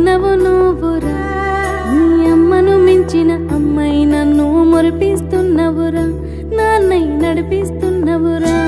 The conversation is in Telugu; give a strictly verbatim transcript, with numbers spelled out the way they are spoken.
ఉన్నవు నువ్వురా నీ అమ్మను మించిన అమ్మాయి నన్ను మురిపిస్తున్నవురా నాన్నై నడిపిస్తున్నవురా